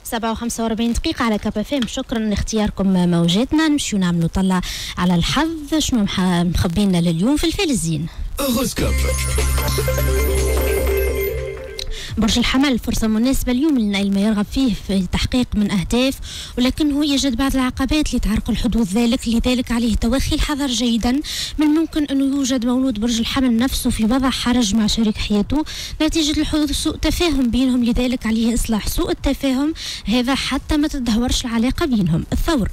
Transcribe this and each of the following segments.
7:45 على كاب اف ام. شكرا لاختياركم موجاتنا. نمشيو نعملوا طلع على الحظ شنو مخبينا لليوم في الفالزين. برج الحمل فرصة مناسبة اليوم للنايل ما يرغب فيه في تحقيق من أهداف، ولكنه يجد بعض العقبات لتعرقل حدوث ذلك، لذلك عليه توخي الحذر جيدا. من ممكن أنه يوجد مولود برج الحمل نفسه في وضع حرج مع شريك حياته نتيجة لحدوث سوء تفاهم بينهم، لذلك عليه إصلاح سوء التفاهم هذا حتى ما تدهورش العلاقة بينهم. الثور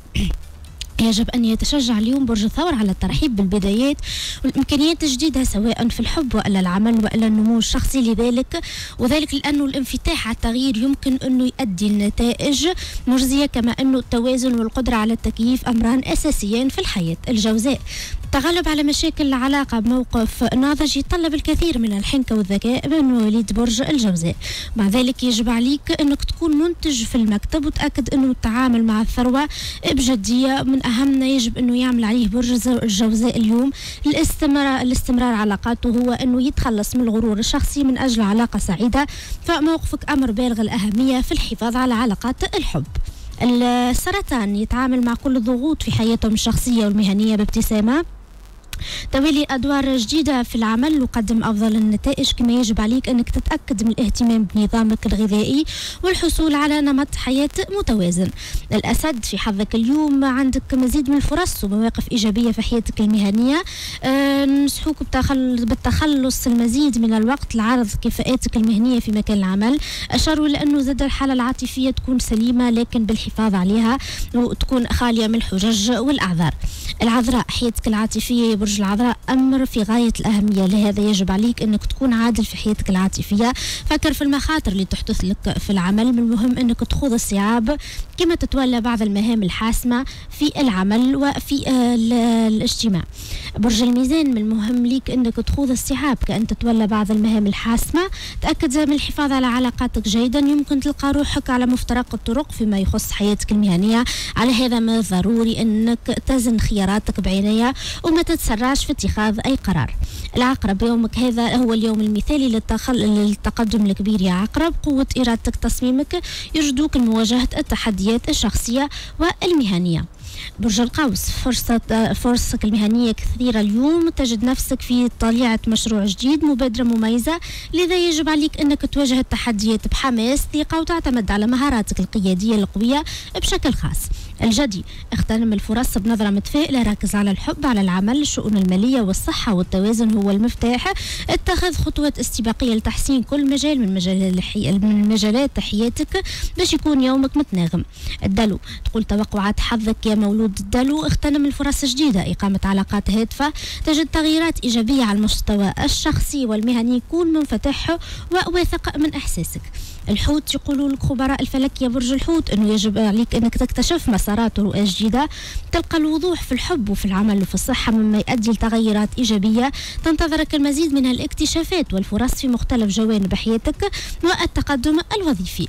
يجب أن يتشجع اليوم برج الثور على الترحيب بالبدايات والإمكانيات الجديدة سواء في الحب وإلا العمل وإلا النمو الشخصي، وذلك لأنه الانفتاح على التغيير يمكن أنه يؤدي لنتائج مجزية، كما أنه التوازن والقدرة على التكييف أمران أساسيين في الحياة. الجوزاء التغلب على مشاكل العلاقة بموقف ناضج يتطلب الكثير من الحنكة والذكاء من مواليد برج الجوزاء. مع ذلك يجب عليك أنك تكون منتج في المكتب، وتأكد أنه التعامل مع الثروة بجدية من أهم ما يجب أنه يعمل عليه برج الجوزاء اليوم. الاستمرار علاقاته هو أنه يتخلص من الغرور الشخصي من أجل علاقة سعيدة، فموقفك أمر بالغ الأهمية في الحفاظ على علاقات الحب. السرطان يتعامل مع كل الضغوط في حياتهم الشخصية والمهنية بابتسامة، توالي أدوار جديدة في العمل وقدم أفضل النتائج، كما يجب عليك أنك تتأكد من الاهتمام بنظامك الغذائي والحصول على نمط حياة متوازن. الأسد في حظك اليوم عندك مزيد من الفرص ومواقف إيجابية في حياتك المهنية، ننصحوك بالتخلص المزيد من الوقت لعرض كفاءاتك المهنية في مكان العمل. أشاروا لأنه زاد الحالة العاطفية تكون سليمة لكن بالحفاظ عليها وتكون خالية من الحجج والأعذار. العذراء حياتك العاطفية برج العذراء أمر في غاية الأهمية، لهذا يجب عليك أنك تكون عادل في حياتك العاطفية. فكر في المخاطر اللي تحدث لك في العمل، من المهم أنك تخوض الصعاب كما تتولى بعض المهام الحاسمة في العمل وفي الاجتماع. برج الميزان من المهم ليك أنك تخوض الصعاب كأن تتولى بعض المهام الحاسمة، تأكد من الحفاظ على علاقاتك جيدا. يمكن تلقى روحك على مفترق الطرق فيما يخص حياتك المهنية، على هذا من الضروري أنك تزن خياراتك بعناية وما تتسرعش في اتخاذ أي قرار. العقرب يومك هذا هو اليوم المثالي للتقدم الكبير يا عقرب، قوة إرادتك تصميمك يرشدوك لمواجهة التحديات الشخصية والمهنية. برج القوس فرصك المهنية كثيرة اليوم، تجد نفسك في طليعة مشروع جديد، مبادرة مميزة، لذا يجب عليك أنك تواجه التحديات بحماس ثقة وتعتمد على مهاراتك القيادية القوية بشكل خاص. الجدي اغتنم الفرص بنظرة متفائلة، ركز على الحب، على العمل، الشؤون المالية والصحة والتوازن هو المفتاح. اتخذ خطوات استباقية لتحسين كل مجال من مجالات حياتك باش يكون يومك متناغم. الدلو تقول توقعات حظك يا مولود الدلو، اغتنم الفرص الجديدة، إقامة علاقات هادفة، تجد تغييرات إيجابية على المستوى الشخصي والمهني، كون منفتح وواثق من إحساسك. الحوت يقولوا لك خبراء الفلك يا برج الحوت أنه يجب عليك أنك تكتشف مسارات ورؤى جديدة، تلقى الوضوح في الحب وفي العمل وفي الصحة مما يؤدي لتغيرات إيجابية. تنتظرك المزيد من الاكتشافات والفرص في مختلف جوانب حياتك والتقدم الوظيفي.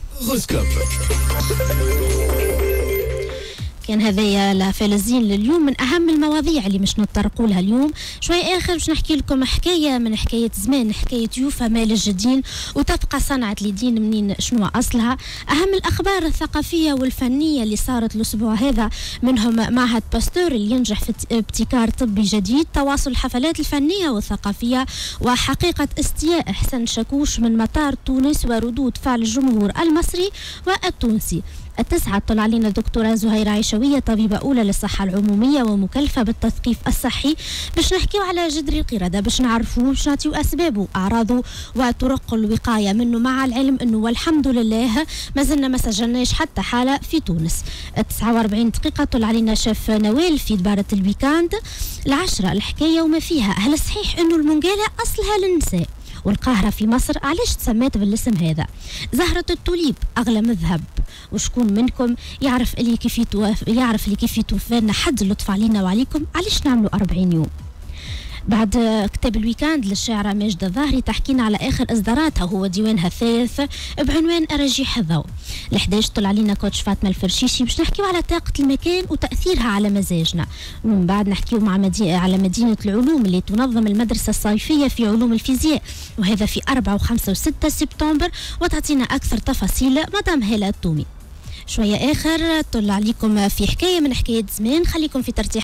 كان هذايا الفالزين لليوم من أهم المواضيع اللي مش نتطرقوا لها اليوم. شوي آخر باش نحكي لكم حكاية من حكاية زمان، حكاية يوفا مال الجدين، وتبقى صنعة اليدين منين شنو أصلها. أهم الأخبار الثقافية والفنية اللي صارت الأسبوع هذا، منهم معهد باستور اللي ينجح في ابتكار طبي جديد، تواصل الحفلات الفنية والثقافية، وحقيقة استياء حسن شاكوش من مطار تونس وردود فعل الجمهور المصري والتونسي. التسعة طلع علينا الدكتورة زهيرة عيشوية، طبيبة أولى للصحة العمومية ومكلفة بالتثقيف الصحي، باش نحكيو على جذر القردة، باش نعرفوه، باش نعطيو أسبابه، أعراضه وطرق الوقاية منه، مع العلم أنه والحمد لله ما زلنا ما سجلناش حتى حالة في تونس. 49 دقيقة طلع علينا شاف نوال في دبارة الويكاند. 10 الحكاية وما فيها، هل صحيح أنه المنقالة أصلها للنساء؟ والقاهرة في مصر علاش تسمات بالاسم هذا؟ زهرة التوليب أغلى من الذهب، وشكون منكم يعرف اللي كيف يتوفى حد لطف علينا وعليكم، علاش نعملوا 40 يوم؟ بعد كتاب الويكاند للشاعرة ماجدة الظاهري تحكينا على آخر إصداراتها، هو ديوانها الثالث بعنوان أراجيح الضوء. ال11 طلع علينا كوتش فاطمة الفرشيشي باش نحكيو على طاقة المكان وتأثيرها على مزاجنا، ومن بعد نحكيو على مدينة العلوم اللي تنظم المدرسة الصيفية في علوم الفيزياء، وهذا في 4 و5 و6 سبتمبر، وتعطينا أكثر تفاصيل مدام هالة التومي. شوية آخر طلع عليكم في حكاية من حكاية زمان، خليكم في ترتيح